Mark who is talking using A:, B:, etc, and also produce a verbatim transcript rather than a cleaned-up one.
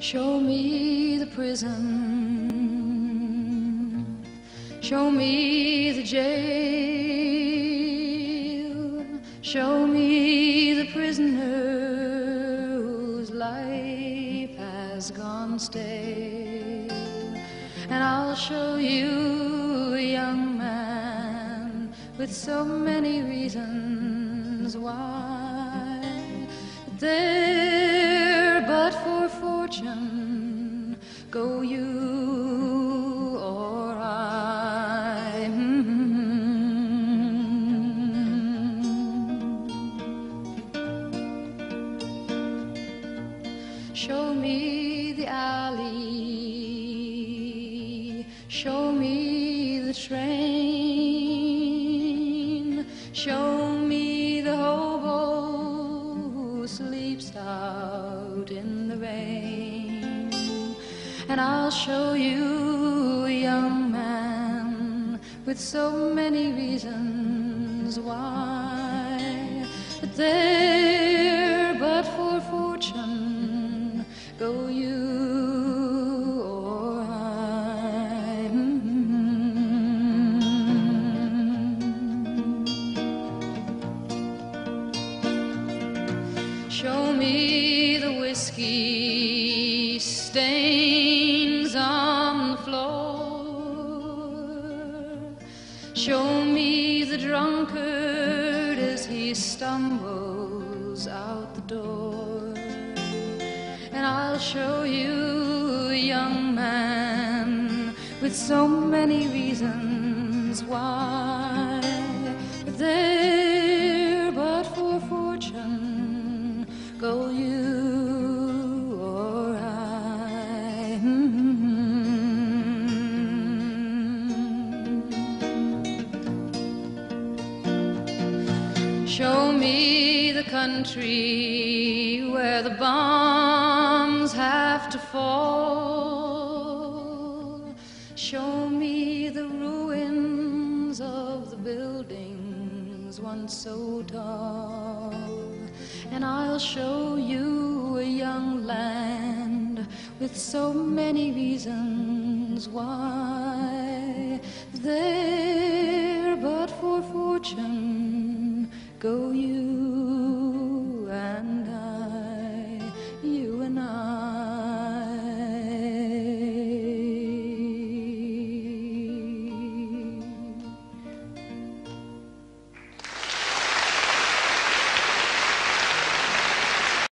A: Show me the prison, show me the jail, show me the prisoner whose life has gone stale, and I'll show you a young man with so many reasons why there but for fortune go you or I. Show me the alley, show me the train, show me the hobo who sleeps out in the rain, and I'll show you a young man with so many reasons why there but for fortune go you or I. Show me the whiskey stains on the floor, show me the drunkard as he stumbles out the door, and I'll show you a young man with so many reasons why there but for fortune go you or I. Show me the country where the bombs have to fall, show me the ruins of the buildings once so tall, and I'll show you a young land with so many reasons why there but for fortune go you